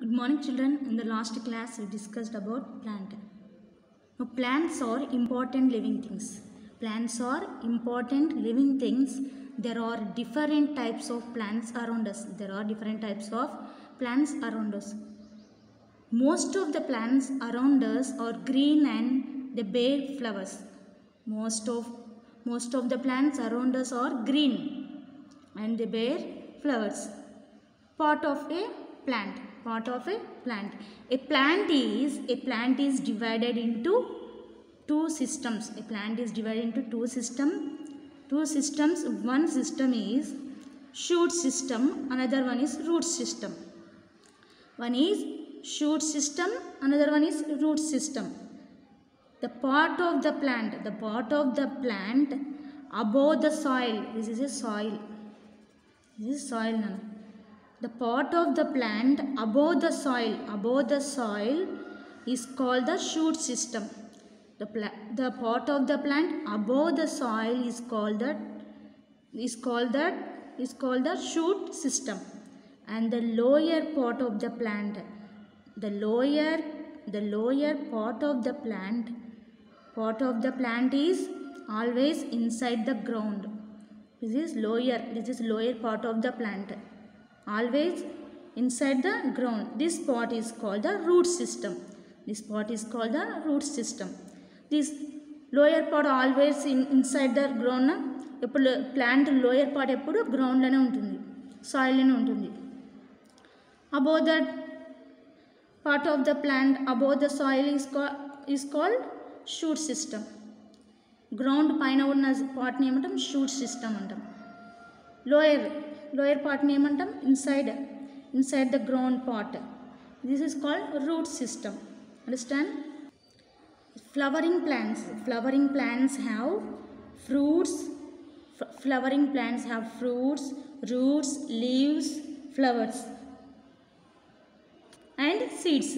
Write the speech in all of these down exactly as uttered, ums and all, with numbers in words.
Good morning children. In the last class we discussed about plant. Now plants are important living things. Plants are important living things. There are different types of plants around us. There are different types of plants around us. Most of the plants around us are green and they bear flowers. Most of most of the plants around us are green and they bear flowers. Part of a plant. Part of a plant. A plant is a plant is divided into two systems. A plant is divided into two system. Two systems. One system is shoot system. Another one is root system. One is shoot system. Another one is root system. The part of the plant. The part of the plant above the soil. This is a soil. This is soil now. The part of the plant above the soil, above the soil is called the shoot system. The, the part of the plant above the soil is called the is called that is called the shoot system. And the lower part of the plant, the lower the lower part of the plant, part of the plant is always inside the ground. This is lower. This is lower part of the plant. Always inside the ground. This part is called the root system. This part is called the root system. This lower part always in, inside the ground. Eppudu plant lower part eppudu ground lane untundi, soil lane untundi. Above that part of the plant, above the soil is called is called shoot system. Ground paina unna part ni emantam shoot system antam. Lower lower part ni emantam inside inside the ground part. This is called root system. Understand? Flowering plants. Flowering plants have fruits. F flowering plants have fruits, roots, leaves, flowers, and seeds.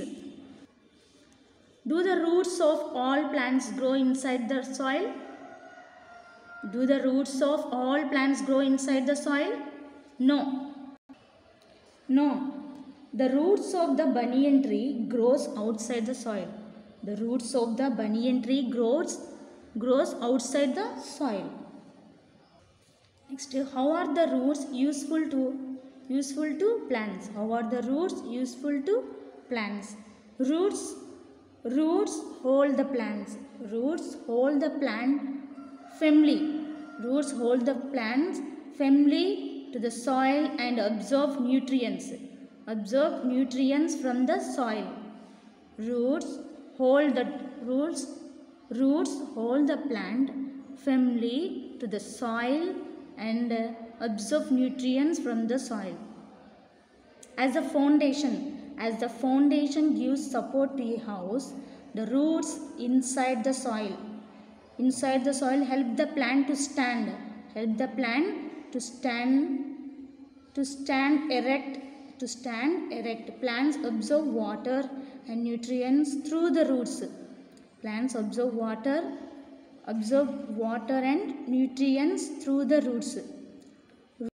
Do the roots of all plants grow inside the soil? Do the roots of all plants grow inside the soil? No. No. The roots of the banyan tree grows outside the soil. The roots of the banyan tree grows grows outside the soil. Next, how are the roots useful to useful to plants? How are the roots useful to plants? Roots roots hold the plants. Roots hold the plant firmly. Roots hold the plants firmly to the soil and absorb nutrients. Absorb nutrients from the soil. Roots hold the roots roots hold the plant firmly to the soil and absorb nutrients from the soil. As a foundation, as the foundation gives support to a house, the roots inside the soil inside the soil help the plant to stand. Help the plant to stand to stand erect to stand erect. Plants absorb water and nutrients through the roots. Plants absorb water absorb water and nutrients through the roots.